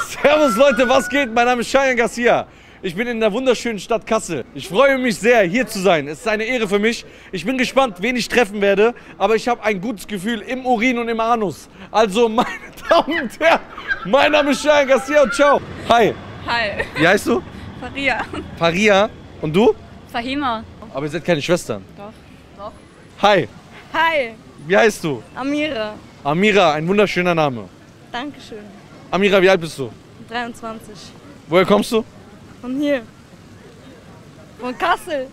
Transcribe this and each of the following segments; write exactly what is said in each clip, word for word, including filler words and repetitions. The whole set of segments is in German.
Servus Leute, was geht? Mein Name ist Cheyenne Garcia. Ich bin in der wunderschönen Stadt Kassel. Ich freue mich sehr, hier zu sein. Es ist eine Ehre für mich. Ich bin gespannt, wen ich treffen werde. Aber ich habe ein gutes Gefühl im Urin und im Anus. Also, meine Damen und Herren, mein Name ist Cheyenne Garcia und ciao. Hi. Hi. Wie heißt du? Faria. Faria. Und du? Fahima. Aber ihr seid keine Schwestern. Doch. Doch. Hi. Hi. Wie heißt du? Amira. Amira, ein wunderschöner Name. Dankeschön. Amira, wie alt bist du? dreiundzwanzig. Woher kommst du? Von hier. Von Kassel.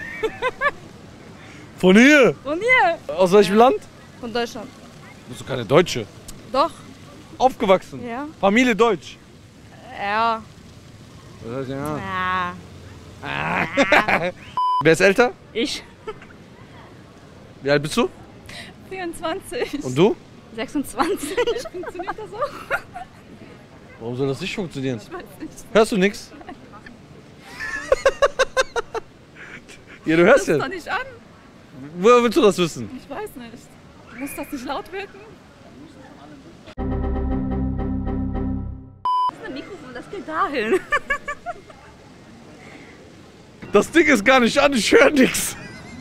Von hier. Von hier. Aus welchem Land? Von Deutschland. Bist du keine Deutsche? Doch. Aufgewachsen? Ja. Familie deutsch? Ja. Das heißt, ja. Ja. Wer ist älter? Ich. Wie alt bist du? vierundzwanzig. Und du? sechsundzwanzig. Funktioniert das auch? Warum soll das nicht funktionieren? Ich weiß nicht. Hörst du nichts? Ja, du hörst Das ja. doch nicht an. Woher willst du das wissen? Ich weiß nicht. Muss das nicht laut wirken? Das ist ein Mikrofon, das geht dahin. Das Ding ist gar nicht an, ich höre nichts.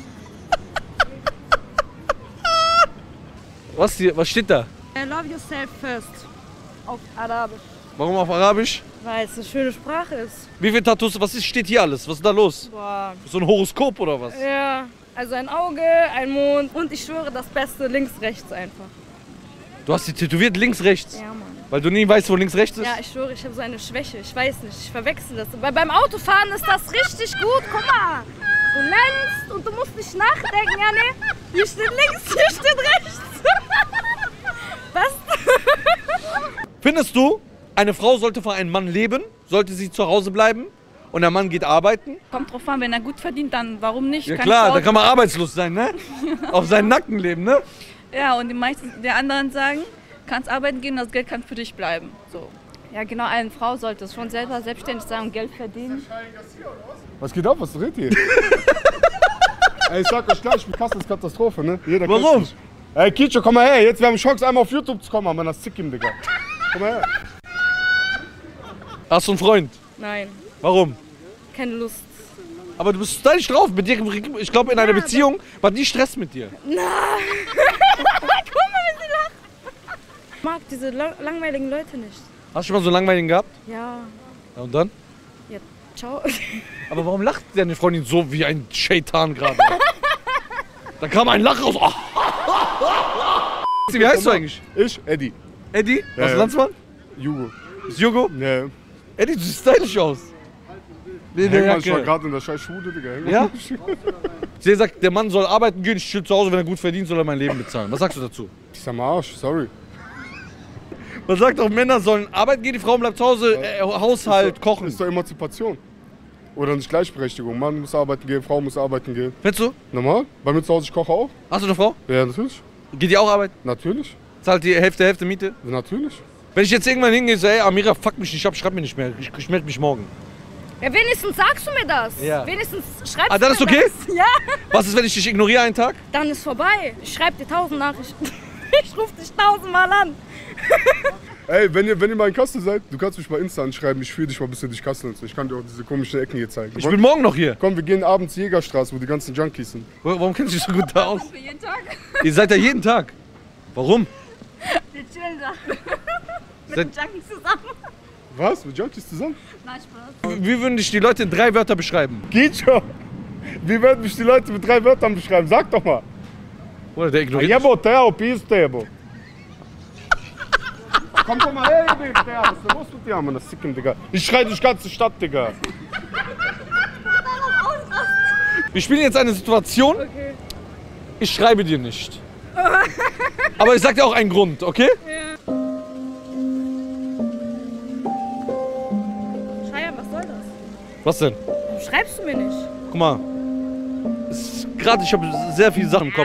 Was hier? Was steht da? Love yourself first. Auf Arabisch. Warum auf Arabisch? Weil es eine schöne Sprache ist. Wie viele Tattoos? Was ist, steht hier alles? Was ist da los? Boah. So ein Horoskop oder was? Ja, also ein Auge, ein Mond und ich schwöre das Beste links, rechts einfach. Du hast sie tätowiert links, rechts? Ja, Mann. Weil du nie weißt, wo links, rechts ist? Ja, ich schwöre, ich habe so eine Schwäche. Ich weiß nicht, ich verwechsel das. Weil beim Autofahren ist das richtig gut. Guck mal, du lenkst und du musst nicht nachdenken. Ja, ne? Hier steht links, hier steht rechts. Was? Findest du, eine Frau sollte für einen Mann leben? Sollte sie zu Hause bleiben? Und der Mann geht arbeiten? Kommt drauf an, wenn er gut verdient, dann warum nicht? Ja Kann klar, ich da auch- kann man arbeitslos sein, ne? Auf seinen Nacken leben, ne? Ja, und die meisten der anderen sagen, kannst arbeiten gehen, das Geld kann für dich bleiben. So. Ja, genau, eine Frau sollte es schon selber selbstständig sein und Geld verdienen. Was geht ab? Was redet ihr? Ey, ich sag euch gleich, ich bin Kassel, ist Katastrophe, ne? Jeder kennt Warum? mich. Ey, Kicho, komm mal her, jetzt wir haben Chance, einmal auf YouTube zu kommen, aber das zick ihm, Digga. Komm mal her. Hast du einen Freund? Nein, Warum? keine Lust. Aber du bist stylisch drauf. Mit dir, ich glaube, in einer Ja, Beziehung war nie Stress mit dir. Nein! Guck mal, wie sie lacht. Ich mag diese lang langweiligen Leute nicht. Hast du schon mal so einen langweiligen gehabt? Ja, Ja, und dann? ja, ciao. Aber warum lacht deine Freundin so wie ein Shaitan gerade? Da kam ein Lach raus. Oh. Wie heißt du eigentlich? Ich, Eddie. Eddie? Ja, Was ja. Landsmann? Jugo. Ist Jogo? Ne. Eddie, du siehst stylisch aus. Nee, Häng mal, ich war Jacke. gerade in der scheiß Schule, Digga. Häng mal. Ja? Sie sagt, der Mann soll arbeiten gehen, ich chill zu Hause, wenn er gut verdient, soll er mein Leben bezahlen. Was sagst du dazu? Ich sag mal Arsch, sorry. Man sagt auch, Männer sollen arbeiten gehen, die Frauen bleiben zu Hause, äh, Haushalt, kochen. Ist doch Emanzipation. Oder nicht Gleichberechtigung. Mann muss arbeiten gehen, Frau muss arbeiten gehen. Findest du? Normal? Bei mir zu Hause, ich koche auch. Hast du eine Frau? Ja, natürlich. Geht die auch arbeiten? Natürlich. Zahlt die Hälfte, Hälfte Miete? Natürlich. Wenn ich jetzt irgendwann hingehe, so, ey, Amira, fuck mich nicht ab, schreib mir nicht mehr, ich, ich melde mich morgen. Ja, wenigstens sagst du mir das. Ja. Wenigstens schreibst Ah, du dann mir ist okay? das. Ja, Was ist, wenn ich dich ignoriere einen Tag? dann ist vorbei. Ich schreib dir tausend Nachrichten. Ich ruf dich tausendmal an. Ey, wenn ihr, wenn ihr mal in Kassel seid, du kannst mich mal Insta anschreiben, ich fühle dich mal bis in dich Kassel und so. Ich kann dir auch diese komischen Ecken hier zeigen. Ich bin morgen noch hier. Komm, wir gehen abends Jägerstraße, wo die ganzen Junkies sind. Wo- Warum kennst du dich so gut da aus? Für jeden Tag. Ihr seid da jeden Tag. Warum? Wir chillen da. Mit Seid- den Junkies zusammen. Was? Mit Junkies zusammen? Nein, Spaß. Wie würden dich die Leute in drei Wörter beschreiben? Geht schon. Wie werden mich die Leute mit drei Wörtern beschreiben? Sag doch mal. Oder der ignoriert dich? Jebo, Teo, Piste, Jebo. Komm, komm mal her, Baby, Teo. Was ist denn los mit dir, Mann? Das Sicken, Digga. Ich schrei durch die ganze Stadt, Digga. Wir spielen jetzt eine Situation. Okay. Ich schreibe dir nicht. Aber ich sag dir auch einen Grund, okay? Cheyenne, was soll das? Was denn? Warum schreibst du mir nicht? Guck mal. Gerade ich habe sehr viele Sachen im Kopf.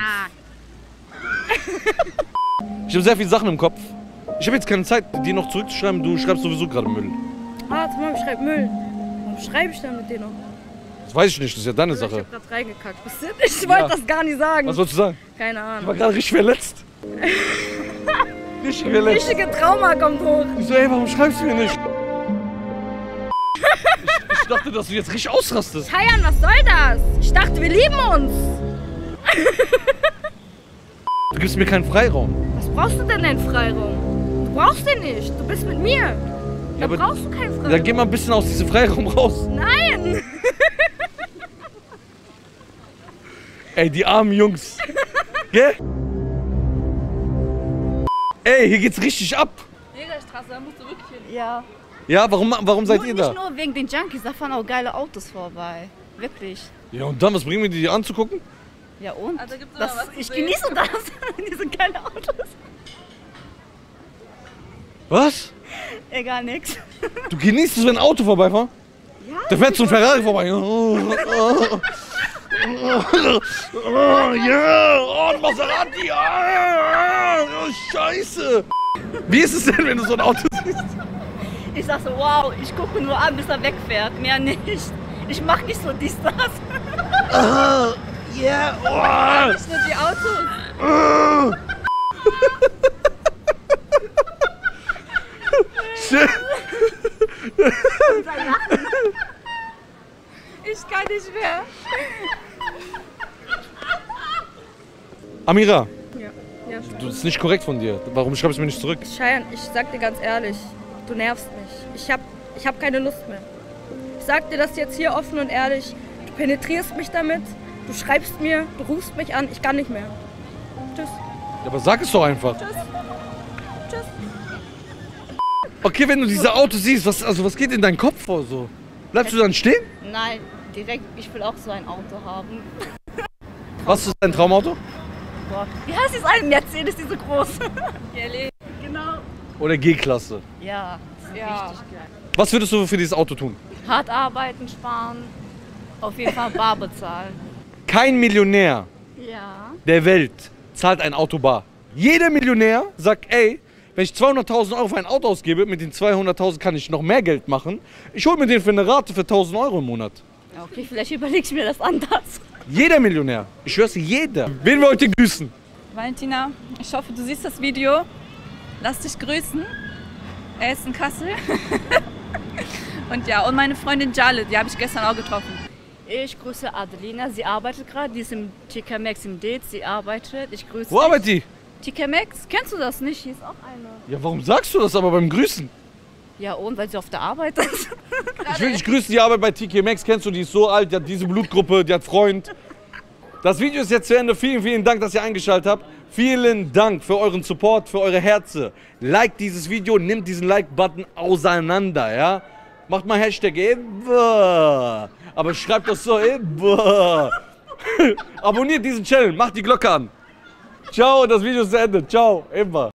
Ich habe sehr viele Sachen im Kopf. Ich habe jetzt keine Zeit, dir noch zurückzuschreiben. Du schreibst sowieso gerade Müll. Warte mal, ich schreib Müll. Warum schreibe ich dann mit dir noch? Das weiß ich nicht, das ist ja deine Ich Sache. hab grad reingekackt. Wisst ihr? Ich wollte Ja. das gar nicht sagen. Was wolltest du sagen? Keine Ich war Ahnung. gerade richtig verletzt. Richtig verletzt. Richtige Trauma kommt hoch. Ich so, ey, warum schreibst du mir nicht? dachte, dass du jetzt richtig ausrastest. Cheyenne, was soll das? Ich dachte, wir lieben uns. Du gibst mir keinen Freiraum. Was brauchst du denn den Freiraum? Du brauchst den nicht. Du bist mit mir. Da aber brauchst du keinen Freiraum. Dann geh mal ein bisschen aus diesem Freiraum raus. Nein. Ey, die armen Jungs. Gell? Ey, hier geht's richtig ab. Jägerstraße, da musst du wirklich hin. Ja. Ja, warum, warum seid Nur, ihr nicht da? nur wegen den Junkies, da fahren auch geile Autos vorbei. Wirklich. Ja, und dann, was bringen wir dir anzugucken? Ja und? Also gibt's das, noch was zu ich sehen? genieße das, diese geile Autos. Was? Egal, nix. Du genießt es, wenn ein Auto vorbeifährt? Ja. Da fährt so ein Ferrari vorbei. Oh, oh, oh, ja, oh, ein Maserati. Ah, oh, Scheiße. Wie ist es denn, wenn du so ein Auto siehst? Ich sag so, wow, ich gucke nur an, bis er wegfährt. Mehr nicht. Ich mach nicht so dies, das. Ah, ja, oh. Nicht nur die Autos. Ah. Shit. Ich kann nicht mehr. Amira, Ja, ja schon. das ist nicht korrekt von dir. Warum schreibst du mir nicht zurück? Cheyenne, ich sag dir ganz ehrlich, du nervst mich. Ich hab, ich hab keine Lust mehr. Ich sag dir das jetzt hier offen und ehrlich. Du penetrierst mich damit, du schreibst mir, du rufst mich an, ich kann nicht mehr. Tschüss. Ja, aber sag es doch einfach. Tschüss. Tschüss. Okay, wenn du diese Autos siehst, was, also was geht in deinen Kopf vor so? Bleibst du dann stehen? Nein, direkt, ich will auch so ein Auto haben. Was ist dein Traumauto? Boah. Wie heißt dieses eine Mercedes, diese große? G L E. Genau. Oder G-Klasse? Ja, das ist Ja. richtig geil. Was würdest du für dieses Auto tun? Hart arbeiten, sparen, auf jeden Fall bar bezahlen. Kein Millionär Ja. der Welt zahlt ein Auto bar. Jeder Millionär sagt, ey, wenn ich zweihunderttausend Euro für ein Auto ausgebe, mit den zweihunderttausend kann ich noch mehr Geld machen. Ich hole mir den für eine Rate für tausend Euro im Monat. Okay, vielleicht überlege ich mir das anders. Jeder Millionär. Ich schwör's dir, jeder. Wen wir heute grüßen? Valentina, ich hoffe, du siehst das Video. Lass dich grüßen. Er ist in Kassel. Und ja, und meine Freundin Jale, die habe ich gestern auch getroffen. Ich grüße Adelina, sie arbeitet gerade, die ist im T K Maxx im Date, sie arbeitet. Ich grüße Wo arbeitet die? T K Maxx, kennst du das nicht? Hier ist auch eine. Ja, warum sagst du das aber beim Grüßen? Ja und, weil sie auf der Arbeit ist. Ich will nicht grüßen, die Arbeit bei T K Maxx, kennst du, die ist so alt, die hat diese Blutgruppe, die hat Freund. Das Video ist jetzt zu Ende. Vielen, vielen Dank, dass ihr eingeschaltet habt. Vielen Dank für euren Support, für eure Herzen. Like dieses Video, nimmt diesen Like-Button auseinander, ja? Macht mal Hashtag Ebba. Aber schreibt das so Ebba. Abonniert diesen Channel, macht die Glocke an. Ciao, das Video ist zu Ende. Ciao, Ebba.